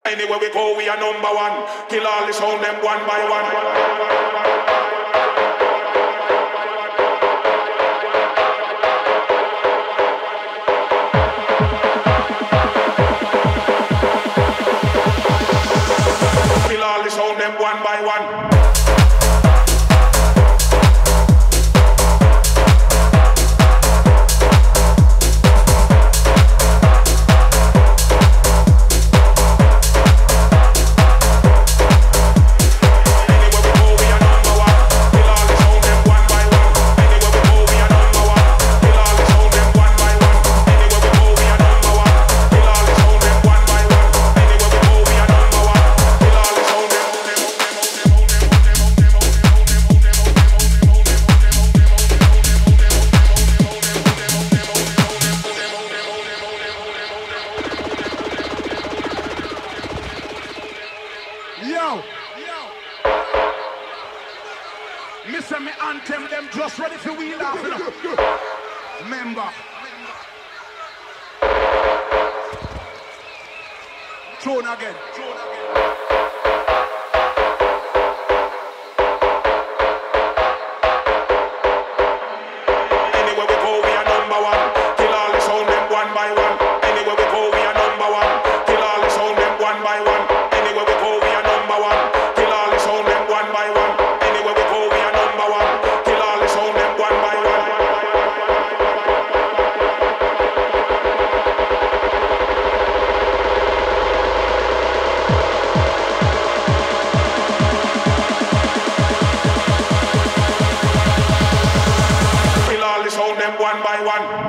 Anywhere we go, we are number one. Kill all the sound them one by one. Sound them one by one. Listen me anthem, them just ready for wheel off. Remember. Tune again. Anywhere we go, we are number one. Kill all the sound them one by one. Anywhere we go, we are number one. Kill all the sound them one by one. Anywhere we go, we are number one. Kill all the sound them one by one. Anywhere we go, we are number one. Kill all the sound them one by one. Kill all the sound them one by one.